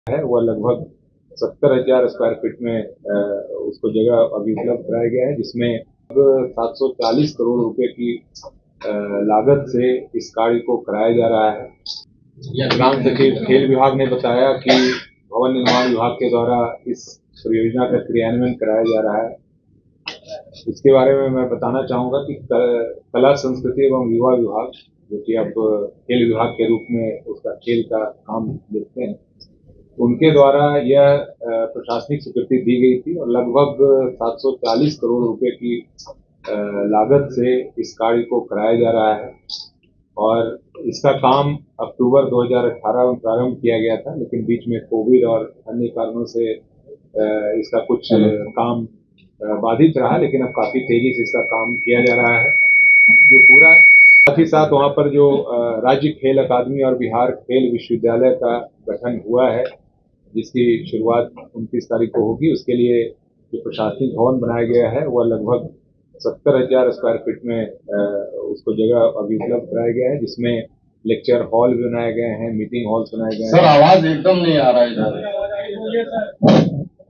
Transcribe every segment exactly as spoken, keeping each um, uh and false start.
है वह लगभग सत्तर हजार स्क्वायर फीट में आ, उसको जगह अभी उपलब्ध कराया गया है, जिसमें सात सौ चालीस करोड़ रुपए की आ, लागत से इस कार्य को कराया जा रहा है। ग्राम सचिव खेल विभाग ने बताया कि भवन निर्माण विभाग के द्वारा इस परियोजना का क्रियान्वयन कराया जा रहा है। इसके बारे में मैं बताना चाहूंगा कि कला संस्कृति एवं युवा विभाग, जो कि अब खेल विभाग के रूप में उसका खेल का काम देखते हैं, उनके द्वारा यह प्रशासनिक स्वीकृति दी गई थी और लगभग सात सौ चालीस करोड़ रुपए की लागत से इस कार्य को कराया जा रहा है। और इसका काम अक्टूबर दो हज़ार अठारह में प्रारंभ किया गया था, लेकिन बीच में कोविड और अन्य कारणों से इसका कुछ काम बाधित रहा, लेकिन अब काफी तेजी से इसका काम किया जा रहा है। जो पूरा साथ ही साथ वहाँ पर जो राज्य खेल अकादमी और बिहार खेल विश्वविद्यालय का गठन हुआ है, जिसकी शुरुआत उनतीस तारीख को होगी, उसके लिए जो प्रशासनिक भवन बनाया गया है वह लगभग सत्तर हजार स्क्वायर फीट में उसको जगह अभी उपलब्ध कराया गया है, जिसमें लेक्चर हॉल भी बनाए गए हैं, मीटिंग हॉल्स बनाए गए हैं। सर आवाज एकदम नहीं आ रहा है।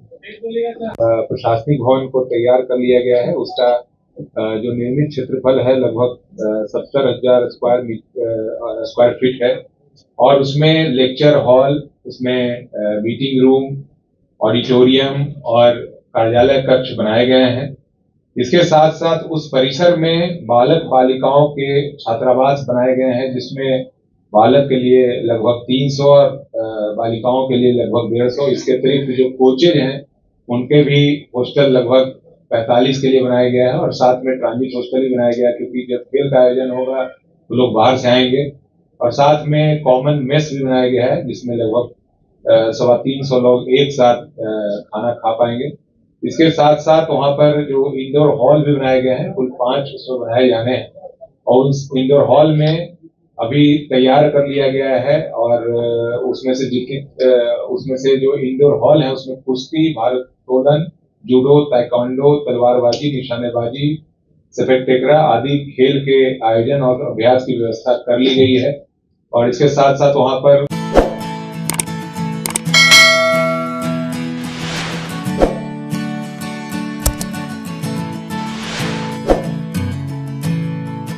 प्रशासनिक भवन को तैयार कर लिया गया है। उसका जो निर्मित क्षेत्रफल है लगभग सत्तर हजार स्क्वायर स्क्वायर फीट है और उसमें लेक्चर हॉल, उसमें मीटिंग रूम, ऑडिटोरियम और कार्यालय कक्ष बनाए गए हैं। इसके साथ साथ उस परिसर में बालक बालिकाओं के छात्रावास बनाए गए हैं, जिसमें बालक के लिए लगभग तीन सौ और बालिकाओं के लिए लगभग डेढ़ सौ। इसके अतिरिक्त जो कोचेज हैं उनके भी हॉस्टल लगभग पैंतालीस के लिए बनाया गया है और साथ में ट्रांजिट हॉस्टल भी बनाया गया है, क्योंकि जब खेल का आयोजन होगा तो लोग बाहर से आएंगे। और साथ में कॉमन मेस भी बनाया गया है, जिसमें लगभग सवा तीन सौ लोग एक साथ खाना खा पाएंगे। इसके साथ साथ वहां पर जो इंडोर हॉल भी बनाए गए हैं, कुल पांच उसमें बनाए जाने हैं और उस इंडोर हॉल में अभी तैयार कर लिया गया है। और उसमें से जितनी उसमें से जो इंडोर हॉल है उसमें कुश्ती, भारोत्तोलन, जूडो, ताइक्वांडो, तलवारबाजी, निशानेबाजी, सफेद टेकरा आदि खेल के आयोजन और अभ्यास की व्यवस्था कर ली गई है। और इसके साथ साथ वहां पर